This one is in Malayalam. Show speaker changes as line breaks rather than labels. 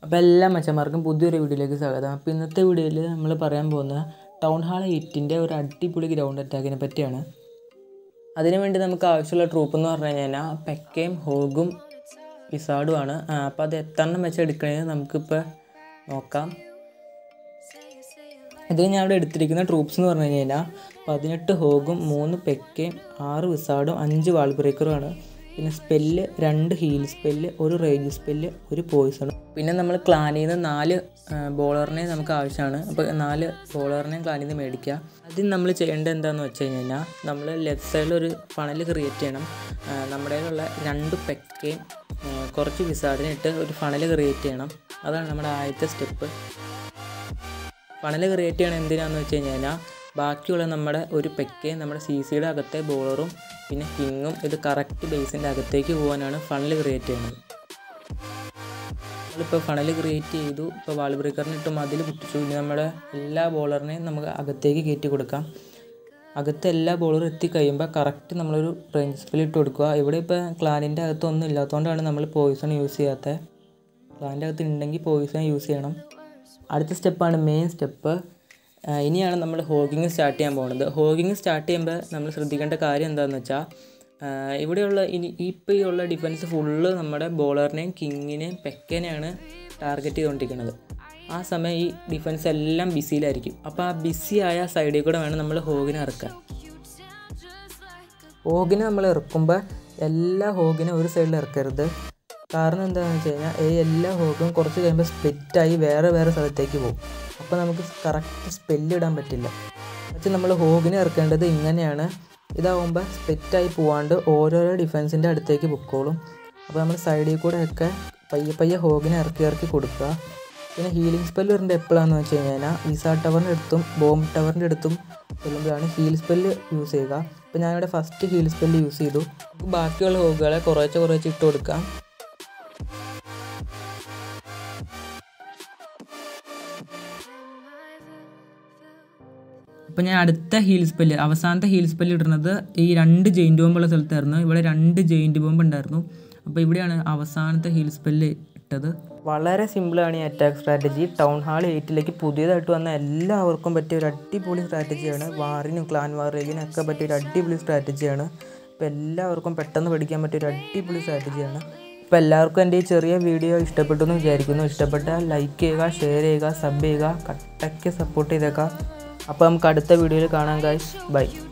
അപ്പോൾ എല്ലാ മച്ചന്മാർക്കും പുതിയൊരു വീഡിയോയിലേക്ക് സ്വാഗതം. അപ്പോൾ ഇന്നത്തെ വീഡിയോയിൽ നമ്മൾ പറയാൻ പോകുന്ന ടൗൺ ഹാൾ 8ൻ്റെ ഒരു അടിപൊളി ഗ്രൗണ്ട് അറ്റാക്കിനെ പറ്റിയാണ്. അതിനുവേണ്ടി നമുക്ക് ആവശ്യമുള്ള ട്രൂപ്പ് എന്ന് പറഞ്ഞു കഴിഞ്ഞാൽ പെക്കയും ഹോഗും വിസാഡുമാണ്. അപ്പോൾ അത് എത്രണ്ണം വെച്ച് എടുക്കണമെന്ന് നമുക്കിപ്പോൾ നോക്കാം. ഇത് ഞാൻ ഇവിടെ എടുത്തിരിക്കുന്ന ട്രൂപ്പ്സ് എന്ന് പറഞ്ഞു കഴിഞ്ഞാൽ 18 ഹോഗും 3 പെക്കയും 6 വിസാഡും 5 വാൾ ബ്രേക്കറുമാണ്. പിന്നെ spell 2 heal spell, 1 range spell, 1 പോയിസണും. പിന്നെ നമ്മൾ ക്ലാനിൽ നിന്ന് 4 ബോളറിനെ നമുക്ക് ആവശ്യമാണ്. അപ്പോൾ 4 ബോളറിനെയും ക്ലാനിൽ നിന്ന് മേടിക്കുക. ആദ്യം നമ്മൾ ചെയ്യേണ്ടത് എന്താണെന്ന് വെച്ച് കഴിഞ്ഞാൽ നമ്മൾ ലെഫ്റ്റ് സൈഡിൽ ഒരു ഫണൽ ക്രിയേറ്റ് ചെയ്യണം. നമ്മുടെ കയ്യിലുള്ള 2 പെക്കയും കുറച്ച് വിസാഡിനെ ഇട്ട് ഒരു ഫണൽ ക്രിയേറ്റ് ചെയ്യണം. അതാണ് നമ്മുടെ ആദ്യത്തെ സ്റ്റെപ്പ്. ഫണൽ ക്രിയേറ്റ് ചെയ്യണം എന്തിനാണെന്ന് വെച്ച് കഴിഞ്ഞാൽ ബാക്കിയുള്ള നമ്മുടെ ഒരു പെക്കയും നമ്മുടെ സി സിയുടെ അകത്തെ ബോളറും പിന്നെ കിങ്ങും ഇത് കറക്റ്റ് ബേസിൻ്റെ അകത്തേക്ക് പോകാനാണ് ഫണൽ ക്രിയേറ്റ് ചെയ്യുന്നത്. നമ്മളിപ്പോൾ ഫണൽ ക്രിയേറ്റ് ചെയ്തു. ഇപ്പോൾ വാൾ ബ്രേക്കറിന് ഇട്ട് മതിൽ പൊട്ടിച്ചു. ഇനി നമ്മുടെ എല്ലാ ബോളറിനെയും നമുക്ക് അകത്തേക്ക് കയറ്റി കൊടുക്കാം. അകത്ത് എല്ലാ ബോളറും എത്തിക്കഴിയുമ്പോൾ കറക്റ്റ് നമ്മളൊരു റേഞ്ച് സ്പെൽ ഇട്ട് കൊടുക്കുക. ഇവിടെ ഇപ്പോൾ ക്ലാനിൻ്റെ അകത്തൊന്നും ഇല്ലാത്തതുകൊണ്ടാണ് നമ്മൾ പോയിസൺ യൂസ് ചെയ്യാത്തത്. ക്ലാനിൻ്റെ അകത്ത് ഉണ്ടെങ്കിൽ പോയിസൺ യൂസ് ചെയ്യണം. അടുത്ത സ്റ്റെപ്പാണ് മെയിൻ സ്റ്റെപ്പ്. ഇനിയാണ് നമ്മൾ ഹോഗിങ് സ്റ്റാർട്ട് ചെയ്യാൻ പോകുന്നത്. ഹോഗിങ് സ്റ്റാർട്ട് ചെയ്യുമ്പോൾ നമ്മൾ ശ്രദ്ധിക്കേണ്ട കാര്യം എന്താണെന്ന് വെച്ചാൽ ഇവിടെയുള്ള ഇപ്പോൾ ഈ ഉള്ള ഡിഫൻസ് ഫുള്ള് നമ്മുടെ ബോളറിനെയും കിങ്ങിനെയും പെക്കനെയാണ് ടാർഗറ്റ് ചെയ്തുകൊണ്ടിരിക്കുന്നത്. ആ സമയം ഈ ഡിഫൻസ് എല്ലാം ബിസിയിലായിരിക്കും. അപ്പോൾ ആ ബിസി ആയ സൈഡിൽ കൂടെ വേണം നമ്മൾ ഹോഗിനെ ഇറക്കാൻ. ഹോഗിനെ നമ്മൾ ഇറക്കുമ്പോൾ എല്ലാ ഹോഗിനെ ഒരു സൈഡിൽ ഇറക്കരുത്. കാരണം എന്താണെന്ന് വെച്ച് കഴിഞ്ഞാൽ എല്ലാ ഹോഗും കുറച്ച് കഴിയുമ്പോൾ സ്പ്ലിറ്റായി വേറെ സ്ഥലത്തേക്ക് പോകും. അപ്പോൾ നമുക്ക് കറക്റ്റ് സ്പെല്ലിടാൻ പറ്റില്ല. പക്ഷേ നമ്മൾ ഹോഗിനെ ഇറക്കേണ്ടത് ഇങ്ങനെയാണ്. ഇതാവുമ്പോൾ സ്പ്ലിറ്റായി പോവാണ്ട് ഓരോരോ ഡിഫൻസിൻ്റെ അടുത്തേക്ക് പൊക്കോളും. അപ്പോൾ നമ്മൾ സൈഡിൽ കൂടെ ഒക്കെ പയ്യെ ഹോഗിനെ ഇറക്കി കൊടുക്കുക. പിന്നെ ഹീലിംഗ് സ്പെല്ല് വരേണ്ട എപ്പോഴാണെന്ന് വെച്ച് കഴിഞ്ഞാൽ വിസാ ടവറിൻ്റെ അടുത്തും ബോംബ് ടവറിൻ്റെ അടുത്തും ചെല്ലുമ്പോഴാണ് ഹീൽ സ്പെല്ല് യൂസ് ചെയ്യുക. അപ്പോൾ ഞാനിവിടെ ഫസ്റ്റ് ഹീൽ സ്പെല്ല് യൂസ് ചെയ്തു. ബാക്കിയുള്ള ഹോഗുകളെ കുറേശ്ശെ ഇട്ട് കൊടുക്കാം. അപ്പോൾ ഞാൻ അടുത്ത ഹീൽ സ്പെല്ല് അവസാനത്തെ ഹീൽ സ്പെല്ല് ഇടുന്നത് ഈ 2 ജെയിൻറ്റ് ബോംബുള്ള സ്ഥലത്തായിരുന്നു. ഇവിടെ 2 ജെയിൻറ്റ് ബോംബ് ഉണ്ടായിരുന്നു. അപ്പോൾ ഇവിടെയാണ് അവസാനത്തെ ഹീൽ സ്പെല്ല് ഇട്ടത്. വളരെ സിമ്പിളാണ് ഈ അറ്റാക്ക് സ്ട്രാറ്റജി. ടൗൺ ഹാൾ 8ലേക്ക് പുതിയതായിട്ട് വന്ന എല്ലാവർക്കും പറ്റിയ ഒരു അടിപൊളി സ്ട്രാറ്റജിയാണ്. വാറിനും ക്ലാൻ വാറിനും ഒക്കെ പറ്റിയ ഒരു അടിപൊളി സ്ട്രാറ്റജിയാണ്. ഇപ്പോൾ എല്ലാവർക്കും പെട്ടെന്ന് പഠിക്കാൻ പറ്റിയ ഒരു അടിപൊളി സ്ട്രാറ്റജിയാണ്. അപ്പോൾ എല്ലാവർക്കും എൻ്റെ ഈ ചെറിയ വീഡിയോ ഇഷ്ടപ്പെട്ടു എന്ന് വിചാരിക്കുന്നു. ഇഷ്ടപ്പെട്ടാൽ ലൈക്ക് ചെയ്യുക, ഷെയർ ചെയ്യുക, സബ് ചെയ്യുക, കട്ടയ്ക്ക് സപ്പോർട്ട് ചെയ്തേക്കുക. അപ്പോൾ നമുക്ക് അടുത്ത വീഡിയോയിൽ കാണാം ഗൈസ്. ബൈ.